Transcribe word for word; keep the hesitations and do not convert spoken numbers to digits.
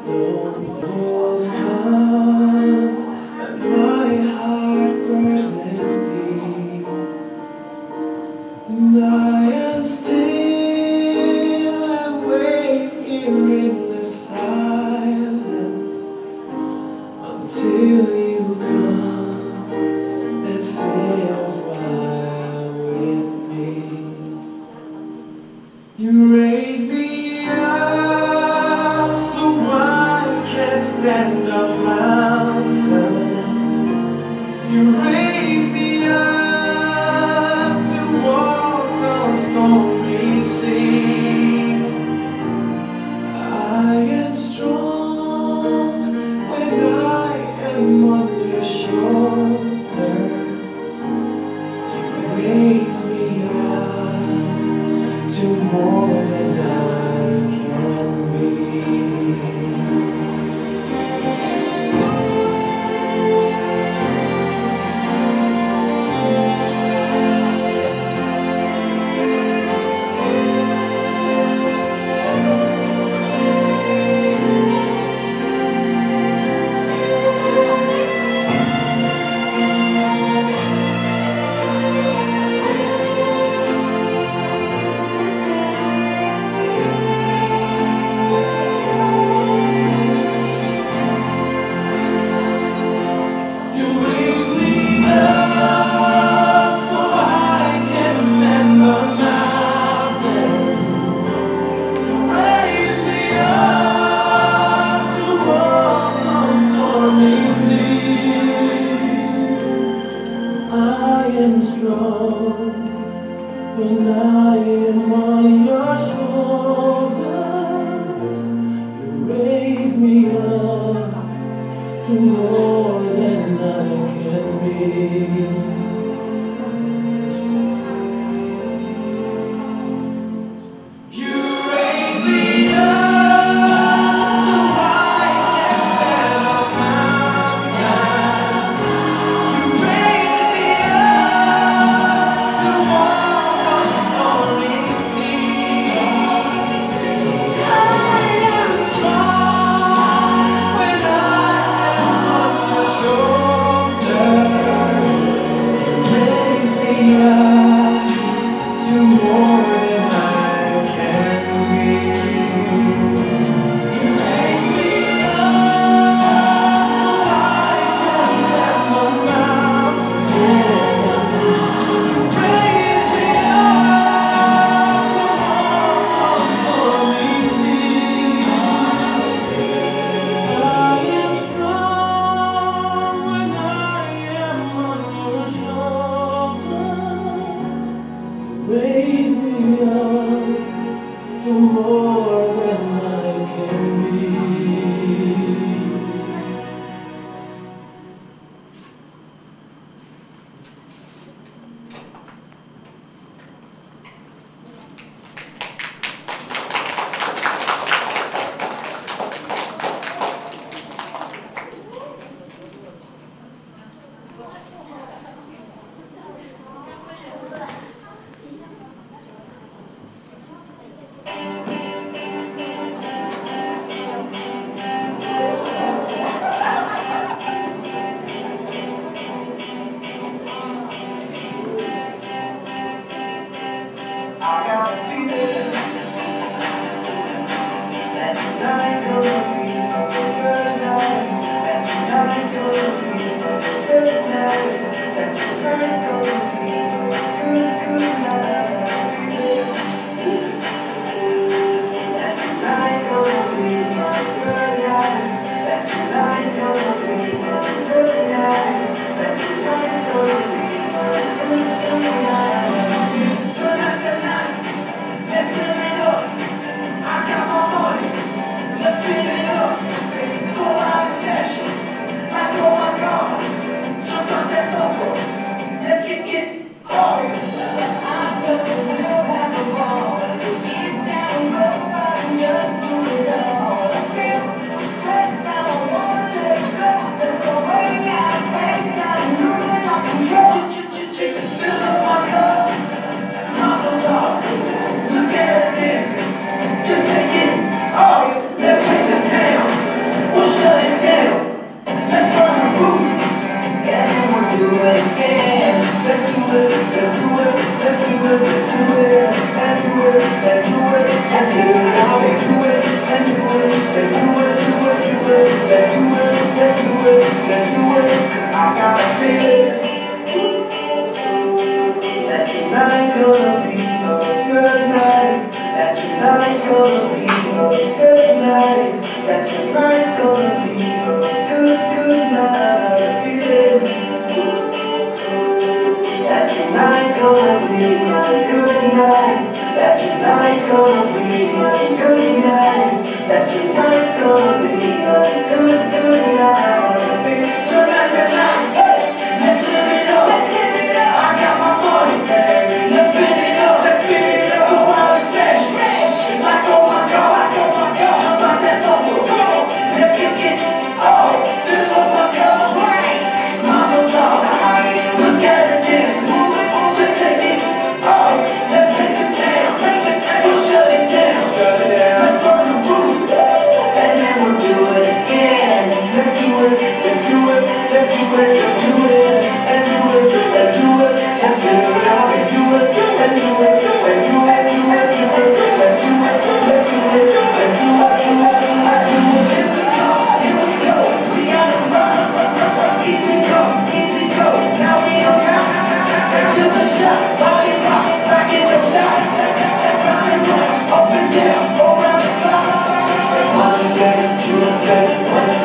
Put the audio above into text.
Walls come and my heart burneth and I am still and wait here in the silence until you come and stay a while with me. You raise me up so I can't stand on mountains. You raise me up to walk on stormy seas. I am strong when I am on your shoulders. You raise me up to more than I can be. When I am on your shoulders, you raise me up to more than I can be. You raise me up so I can stand on mountains. You raise me up to walk on stormy seas. I am strong when I am on your shoulders. You raise me up to more than I can be. You raise me up so I can stand on mountains. You raise me up to walk on stormy seas. I am strong when I am on your shoulders. Raise me up to more than I can be. I got a feeling that tonight's gonna be a good night. That tonight's gonna be a good night. That tonight's gonna be a good, good night. That tonight's gonna be a good night. That tonight's gonna be a good night. That tonight's gonna be a good, good night. Tonight's the night. Let's give it up. I got my money. Let's give it up. Go out and stash it. Like, oh my God. Jump on that sofa. Let's kick it hard. I know we'll have a ball. Get down, go out and just do it all. I feel set, I don't wanna let go. Let's go way out. I got a feeling that tonight's gonna be a good night. That tonight's gonna be a good night. That tonight's gonna be a good, good night. Feeling that tonight's gonna be a good night. That tonight's gonna be a good night. That tonight's gonna be a good, good night. Tonight's the night. Hey, let's live it up. Let's live it up. I got my money, baby. Let's spin it up. Let's spin it up. Go out and smash, smash. Like oh my God, like oh my God. Jump like that's over. Come on, let's kick it. Oh, fill up my cup. Right. Miles on top. Look at her dance. Move it, move it, take it. Oh, let's break the town. Break the town. We'll shut it down. Shut it down. Let's burn the roof. And then we'll do it again. Let's do it. Let's do it. Let's do it. Let's do it. Let's do it. Let's do it. Let's do it. Let's do it. Let's do it. Let's do it. Let's do it. Let's do it. Let's do it. Let's do it. Let's do it. Here we go. Here we go. We gotta run. Easy go. Easy go. Now we on top. Give a shot. Body rock. Back in the stop. Round and round. Up and down. Go round the clock. One day. Two day. One